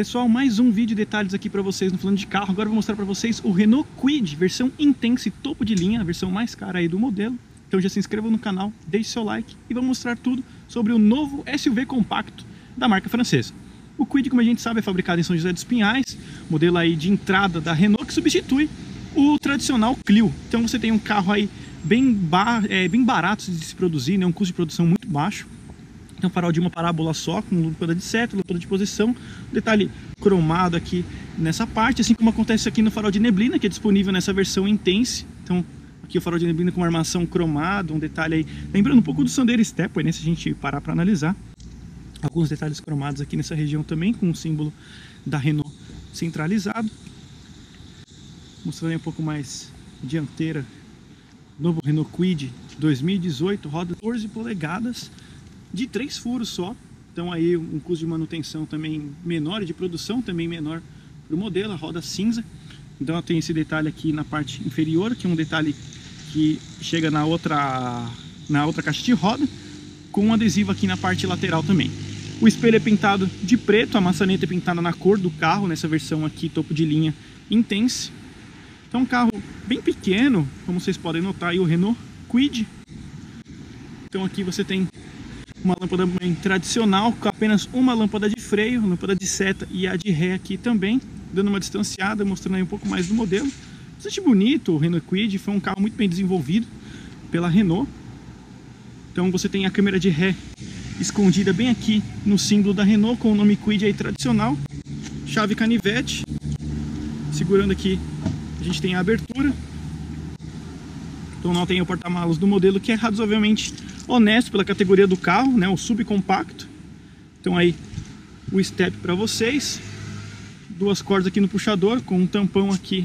Pessoal, mais um vídeo de detalhes aqui para vocês no Falando de Carro. Agora eu vou mostrar para vocês o Renault Kwid, versão Intense topo de linha, a versão mais cara aí do modelo. Então já se inscreva no canal, deixe seu like e vamos mostrar tudo sobre o novo SUV compacto da marca francesa. O Kwid, como a gente sabe, é fabricado em São José dos Pinhais, modelo aí de entrada da Renault que substitui o tradicional Clio. Então você tem um carro aí bem barato de se produzir, né? Um custo de produção muito baixo. Tem um farol de uma parábola só, com lâmpada de seta, lâmpada de posição, detalhe cromado aqui nessa parte, assim como acontece aqui no farol de neblina, que é disponível nessa versão Intense. Então aqui o farol de neblina com uma armação cromada, um detalhe aí, lembrando um pouco do Sandero Stepway, né, se a gente parar para analisar. Alguns detalhes cromados aqui nessa região também, com o símbolo da Renault centralizado. Mostrando aí um pouco mais dianteira, novo Renault Kwid 2018, roda 14 polegadas, de 3 furos só, então aí um custo de manutenção também menor, de produção também menor para o modelo, a roda cinza. Então ela tem esse detalhe aqui na parte inferior, que é um detalhe que chega na outra caixa de roda, com um adesivo aqui na parte lateral também. O espelho é pintado de preto, a maçaneta é pintada na cor do carro, nessa versão aqui topo de linha Intense. Então um carro bem pequeno, como vocês podem notar aí, o Renault Kwid. Então aqui você tem uma lâmpada bem tradicional, com apenas uma lâmpada de freio, lâmpada de seta e a de ré aqui também, dando uma distanciada, mostrando aí um pouco mais do modelo. Bastante bonito o Renault Kwid, foi um carro muito bem desenvolvido pela Renault. Então você tem a câmera de ré escondida bem aqui no símbolo da Renault, com o nome Kwid aí tradicional, chave canivete, segurando aqui a gente tem a abertura. Então não tem o porta-malas do modelo, que é razoavelmente honesto pela categoria do carro, né, o subcompacto. Então aí o step para vocês, duas cordas aqui no puxador, com um tampão aqui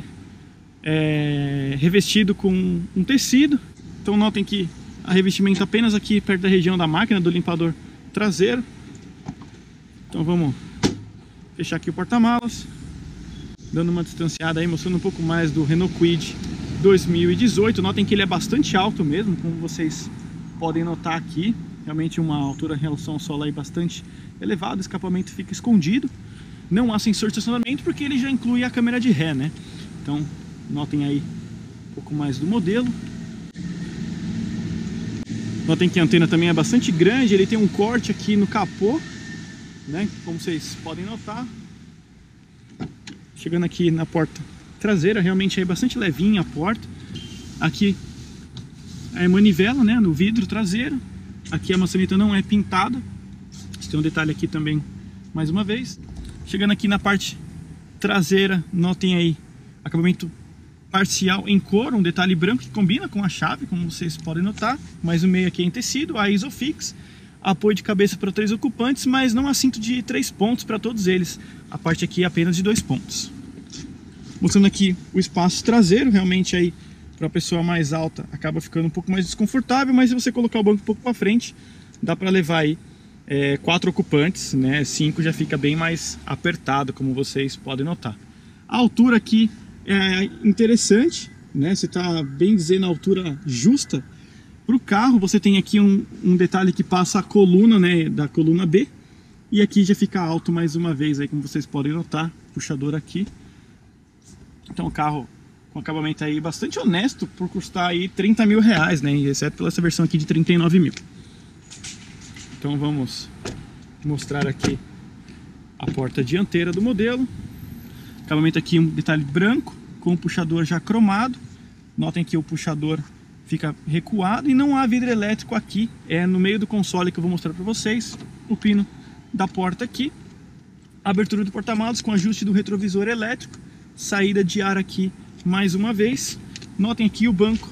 revestido com um tecido. Então notem que a revestimento apenas aqui perto da região da máquina, do limpador traseiro. Então vamos fechar aqui o porta-malas, dando uma distanciada aí, mostrando um pouco mais do Renault Kwid 2018. Notem que ele é bastante alto mesmo, como vocês podem notar aqui, realmente uma altura em relação ao solo aí bastante elevada, o escapamento fica escondido, não há sensor de estacionamento porque ele já inclui a câmera de ré, né? Então notem aí um pouco mais do modelo. Notem que a antena também é bastante grande, ele tem um corte aqui no capô, né? Como vocês podem notar. Chegando aqui na porta traseira, realmente é bastante levinha a porta. Aqui a manivela, né, no vidro traseiro. Aqui a maçaneta não é pintada. Tem um detalhe aqui também, mais uma vez. Chegando aqui na parte traseira, notem aí acabamento parcial em couro, um detalhe branco que combina com a chave, como vocês podem notar. Mais o meio aqui é em tecido, a Isofix, apoio de cabeça para 3 ocupantes, mas não há cinto de 3 pontos para todos eles. A parte aqui é apenas de 2 pontos. Mostrando aqui o espaço traseiro, realmente aí para a pessoa mais alta acaba ficando um pouco mais desconfortável, mas se você colocar o banco um pouco para frente, dá para levar aí 4 ocupantes, né? 5 já fica bem mais apertado, como vocês podem notar. A altura aqui é interessante, né? Você está bem dizendo a altura justa para o carro. Você tem aqui um detalhe que passa a coluna, né, da coluna B, e aqui já fica alto mais uma vez, aí, como vocês podem notar, puxador aqui. Então o carro com acabamento aí bastante honesto por custar aí 30 mil reais, né? Exceto pela essa versão aqui de 39 mil. Então vamos mostrar aqui a porta dianteira do modelo. Acabamento aqui um detalhe branco, com o puxador já cromado. Notem que o puxador fica recuado e não há vidro elétrico aqui. É no meio do console que eu vou mostrar para vocês. O pino da porta aqui. Abertura do porta-malas com ajuste do retrovisor elétrico. Saída de ar aqui mais uma vez. Notem aqui o banco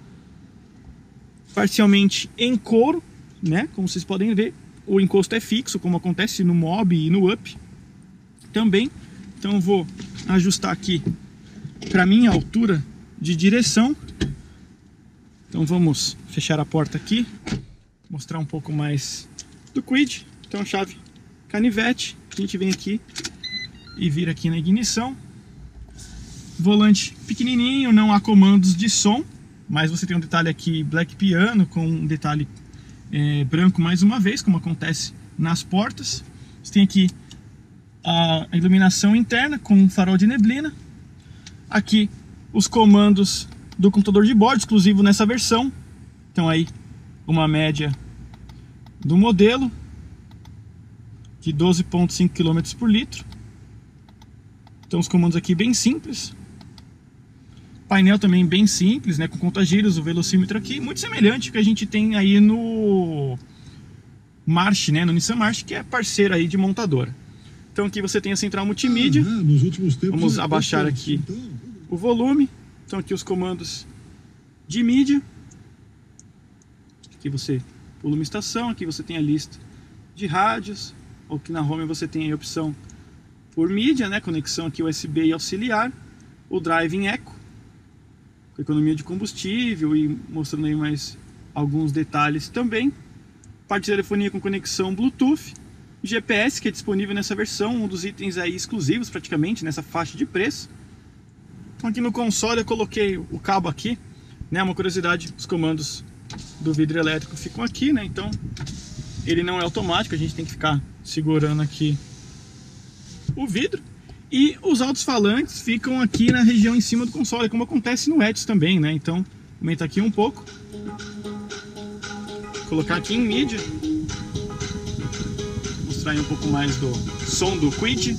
parcialmente em couro, né? Como vocês podem ver, o encosto é fixo, como acontece no Mob e no Up também. Então eu vou ajustar aqui para minha altura de direção. Então vamos fechar a porta aqui, mostrar um pouco mais do Kwid. Então a chave canivete, a gente vem aqui e vira aqui na ignição. Volante pequenininho, não há comandos de som, mas você tem um detalhe aqui Black Piano com um detalhe branco mais uma vez, como acontece nas portas. Você tem aqui a iluminação interna com um farol de neblina. Aqui os comandos do computador de bordo, exclusivo nessa versão. Então aí uma média do modelo de 12,5 km por litro. Então os comandos aqui bem simples. Painel também bem simples, né, com conta-giros, o velocímetro aqui, muito semelhante ao que a gente tem aí no March, né, no Nissan March, que é parceiro aí de montadora. Então aqui você tem a central multimídia. Nos últimos tempos, vamos abaixar aqui o volume. Então aqui os comandos de mídia. Aqui você pula uma estação, aqui você tem a lista de rádios. Ou aqui na home você tem a opção por mídia, né, conexão aqui USB e auxiliar. O Driving Eco, com economia de combustível e mostrando aí mais alguns detalhes também. Parte de telefonia com conexão Bluetooth. GPS, que é disponível nessa versão, um dos itens aí exclusivos praticamente nessa faixa de preço. Então aqui no console eu coloquei o cabo aqui, né? Uma curiosidade, os comandos do vidro elétrico ficam aqui, né? Então ele não é automático, a gente tem que ficar segurando aqui o vidro. E os alto-falantes ficam aqui na região em cima do console, como acontece no Etios também, né? Então, vou aumentar aqui um pouco. Colocar aqui em mídia. Mostrar aí um pouco mais do som do Kwid.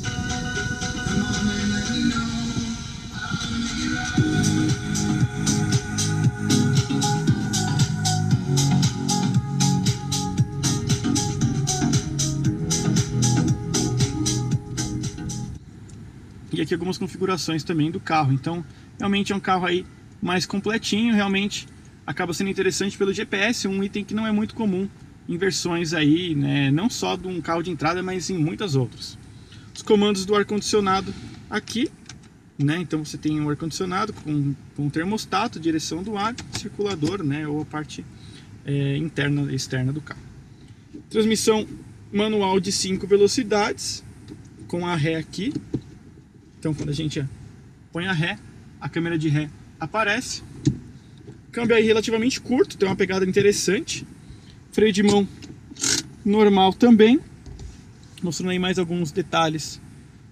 E aqui algumas configurações também do carro. Então realmente é um carro aí mais completinho. Realmente acaba sendo interessante pelo GPS, um item que não é muito comum em versões aí, né, não só de um carro de entrada, mas em muitas outras. Os comandos do ar-condicionado aqui, né? Então você tem um ar-condicionado com termostato, direção do ar, circulador, né, ou a parte interna e externa do carro. Transmissão manual de 5 velocidades com a ré aqui. Então quando a gente põe a ré, a câmera de ré aparece. Câmbio aí relativamente curto, tem uma pegada interessante. Freio de mão normal também. Mostrando aí mais alguns detalhes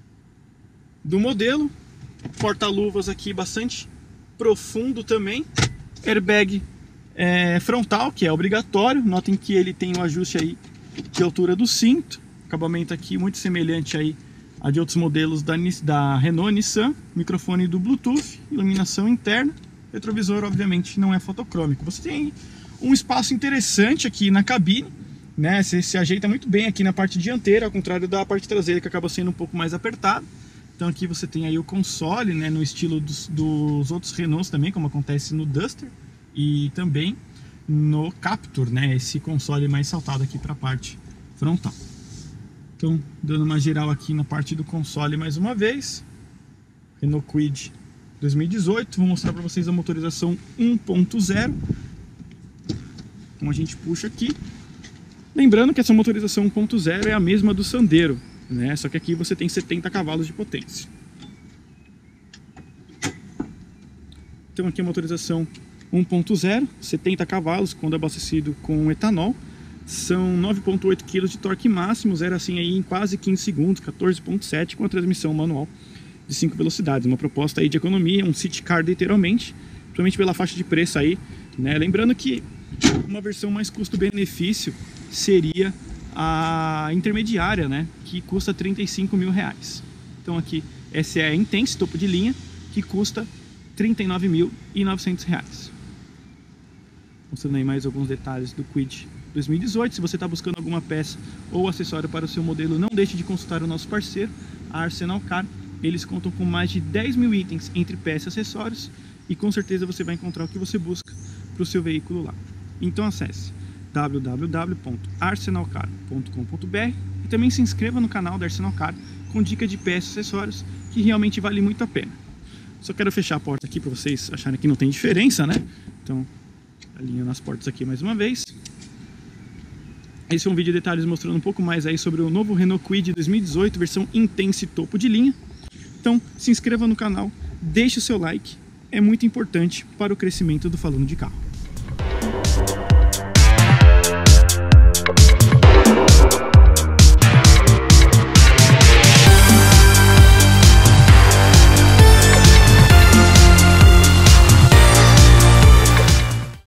do modelo. Porta-luvas aqui bastante profundo também. Airbag frontal, que é obrigatório. Notem que ele tem um ajuste aí de altura do cinto. Acabamento aqui muito semelhante aí a de outros modelos da Renault, Nissan. Microfone do Bluetooth, iluminação interna. Retrovisor obviamente não é fotocrômico. Você tem um espaço interessante aqui na cabine, né? Você se ajeita muito bem aqui na parte dianteira, ao contrário da parte traseira, que acaba sendo um pouco mais apertada. Então aqui você tem aí o console, né, no estilo dos outros Renaults também, como acontece no Duster e também no Captur, né? Esse console mais saltado aqui para a parte frontal. Então, dando uma geral aqui na parte do console mais uma vez. Renault Kwid 2018. Vou mostrar para vocês a motorização 1.0. Então a gente puxa aqui. Lembrando que essa motorização 1.0 é a mesma do Sandero, né? Só que aqui você tem 70 cavalos de potência. Então aqui a motorização 1.0, 70 cavalos quando abastecido com etanol. São 9,8 kg de torque máximo, 0 assim aí em quase 15 segundos, 14,7 com a transmissão manual de 5 velocidades. Uma proposta aí de economia, um city car literalmente, principalmente pela faixa de preço aí, né? Lembrando que uma versão mais custo-benefício seria a intermediária, né, que custa R$35 mil. Então aqui essa é a Intense topo de linha, que custa R$39.900. Mostrando aí mais alguns detalhes do Kwid 2018. Se você está buscando alguma peça ou acessório para o seu modelo, não deixe de consultar o nosso parceiro, a Arsenal Car. Eles contam com mais de 10 mil itens entre peças e acessórios e com certeza você vai encontrar o que você busca para o seu veículo lá. Então acesse www.arsenalcar.com.br e também se inscreva no canal da Arsenal Car com dica de peças e acessórios que realmente vale muito a pena. Só quero fechar a porta aqui para vocês acharem que não tem diferença, né? Então, alinho nas portas aqui mais uma vez. Esse é um vídeo de detalhes mostrando um pouco mais aí sobre o novo Renault Kwid 2018, versão Intense topo de linha. Então, se inscreva no canal, deixe o seu like, é muito importante para o crescimento do Falando de Carro.